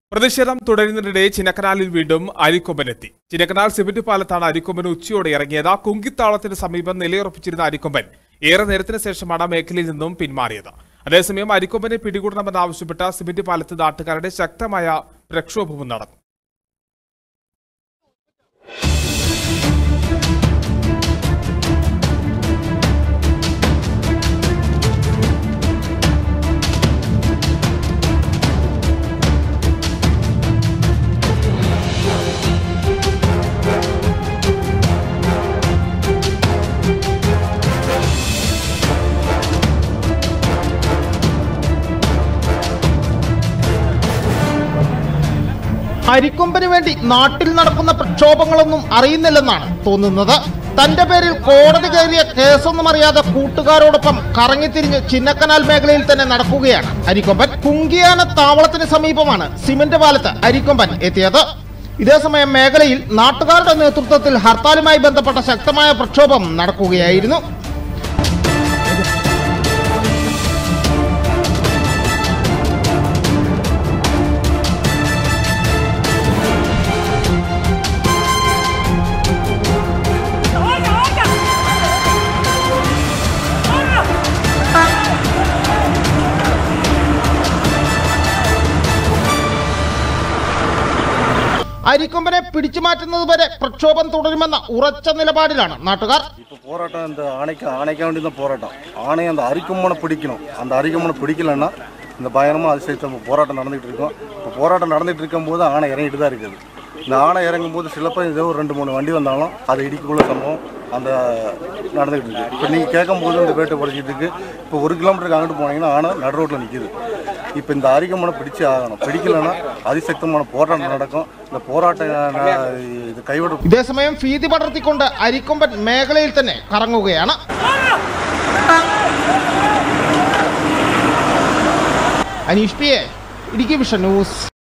പ്രതിഷേധം തുടരുന്നതിനിടെ ചിന്നക്കനാലിൽ വീണ്ടും അരിക്കൊമ്പനെത്തി. ചിന്നക്കനാൽ സിമന്റ് പാലത്താണ് അരിക്കൊമ്പൻ ഉച്ചയോടെ ഇറങ്ങിയത്. കുങ്കിത്താളത്തിന് സമീപം നിലയുറപ്പിച്ചിരുന്ന അരിക്കൊമ്പൻ ഏറെ നേരത്തിന് ശേഷമാണ് മേഖലയിൽ നിന്നും പിന്മാറിയത്. അതേസമയം അരിക്കൊമ്പനെ പിടികൂടണമെന്നാവശ്യപ്പെട്ട സിമന്റ് പാലത്ത് നാട്ടുകാരുടെ ശക്തമായ പ്രക്ഷോഭവും നടന്നു. അരിക്കൊമ്പന് വേണ്ടി നാട്ടിൽ നടക്കുന്ന പ്രക്ഷോഭങ്ങളൊന്നും അറിയുന്നില്ലെന്നാണ് തോന്നുന്നത്. തന്റെ പേരിൽ കോടതി കയറിയ കേസൊന്നും അറിയാതെ കൂട്ടുകാരോടൊപ്പം കറങ്ങിത്തിരിഞ്ഞ് ചിന്നക്കനാൽ മേഖലയിൽ തന്നെ നടക്കുകയാണ് അരിക്കൊമ്പൻ. കുങ്കിയാന താവളത്തിന് സമീപമാണ് സിമന്റ് പാലത്ത് അരിക്കൊമ്പൻ എത്തിയത്. ഇതേസമയം മേഖലയിൽ നാട്ടുകാരുടെ നേതൃത്വത്തിൽ ഹർത്താലുമായി ബന്ധപ്പെട്ട ശക്തമായ പ്രക്ഷോഭം നടക്കുകയായിരുന്നു. അരിക്കൊമ്പനെ പിടിച്ചു മാറ്റുന്നത് വരെ പ്രക്ഷോഭം തുടരുമെന്ന ഉറച്ച നിലപാടിലാണ് നാട്ടുകാർ. போராட்டம் இந்த ஆணைக்க வேண்டிய போராட்டம். ஆணை அந்த அரிக்கொம்பனை பிடிக்கணும். அந்த அரிக்கொம்பனை பிடிக்கலன்னா இந்த பயங்கரமாக அதிசயத்தை போராட்டம் நடந்துகிட்டு இருக்கோம். இப்போ போராட்டம் நடந்துகிட்டு இருக்கும்போது ஆணை இறங்கிட்டு தான் இருக்குது. இந்த ஆணை இறங்கும் போது சிலப்போ ஏதோ ஒரு 2-3 வண்டி வந்தாலும் அதை இடிக்கக்குள்ள சம்பவம் அந்த நடந்துகிட்டு இருக்கு. இப்போ நீங்கள் கேட்கும்போது இந்த வேட்டை படிச்சுட்டு இருக்கு. இப்போ 1 கிலோமீட்டருக்கு அங்கிட்டு போனீங்கன்னா ஆணை நடு ரோட்டில் நிற்கிது. இப்போ இந்த அரிக்கொம்பனை பிடிச்சே ஆகணும். பிடிக்கலன்னா அதிசக்தமான போராட்டம் നടക്കും. இந்த போராட்டம் ഇത് കൈവിടും. ഇതേസമയം ഭീതി പടർത്തിക്കൊണ്ട് അരിക്കൊമ്പൻ മേഖലയിൽ തന്നെ കറങ്ങുകയാണ്. Aneesh P, Idukki vision news.